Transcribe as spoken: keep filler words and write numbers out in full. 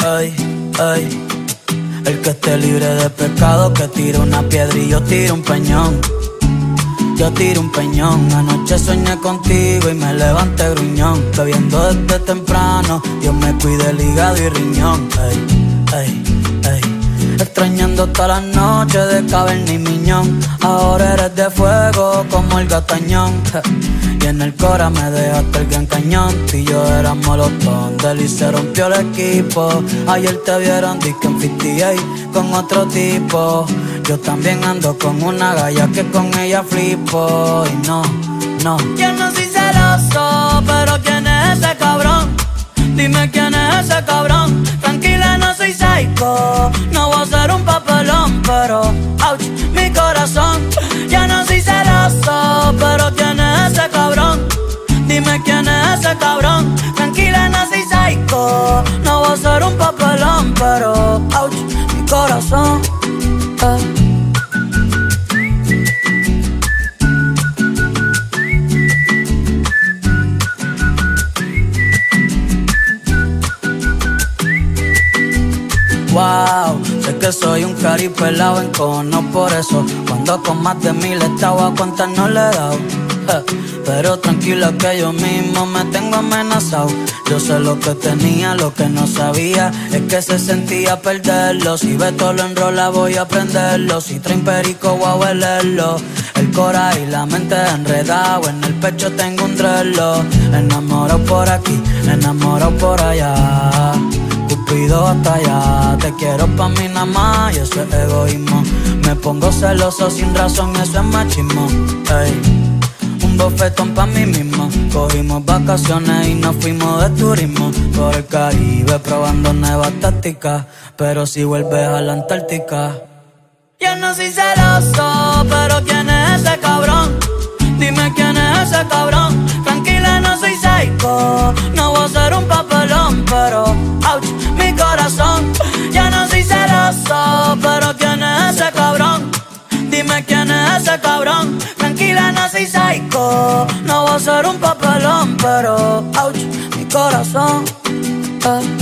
Ay, ay. El que esté libre de pecado que tire una piedra y yo tiro un peñón. Yo tiro un peñón. Anoche soñé contigo y me levanté gruñón. Bebiendo desde temprano, Dios me cuide el hígado y riñón. Ay, ay, ay. Extrañando todas las noches de caverna y miñón. Ahora eres de fuego como el gatañón. Y en el cora me dejaste el gran cañón. Tú y yo éramos los tontos y se rompió el equipo. Ayer te vieron disque en cincuenta y ocho con otro tipo. Yo también ando con una galla que con ella flipo. Y no, no. Yo no soy celoso, pero ¿quién es ese cabrón? Dime quién es ese cabrón. Tranquila, no soy psycho. No voy a ser un papelón, pero ouch, mi corazón. Ya no soy celoso, pero ¿quién es ese cabrón? Dime quién es ese cabrón. Tranquila, no soy psycho. No voy a ser un papelón, pero ouch, mi corazón. Eh. Wow, sé que soy un cari pelado en cono, por eso cuando con más de mil estaba a cuentas no le he dado. eh, Pero tranquila que yo mismo me tengo amenazado. Yo sé lo que tenía, lo que no sabía es que se sentía perderlo. Si Beto lo enrola voy a prenderlo. Si traen perico voy a huelerlo. El cora y la mente enredado. En el pecho tengo un drelo. Enamorado por aquí, enamorado por allá. Cupido hasta allá, te quiero pa' mí nada más y eso es egoísmo. Me pongo celoso sin razón, eso es machismo. Ey, un bofetón pa' mí mismo. Cogimos vacaciones y nos fuimos de turismo por el Caribe probando nuevas tácticas. Pero si vuelves a la Antártica. Yo no soy celoso, pero ¿quién es ese cabrón? Dime quién es ese cabrón. Tranquila, no soy psycho. No voy a ser un papelón, pero ouch, mi corazón. Ya no soy celoso, pero ¿quién es ese cabrón? Dime quién es ese cabrón. Tranquila, no soy psycho. No voy a ser un papelón, pero ouch, mi corazón. eh.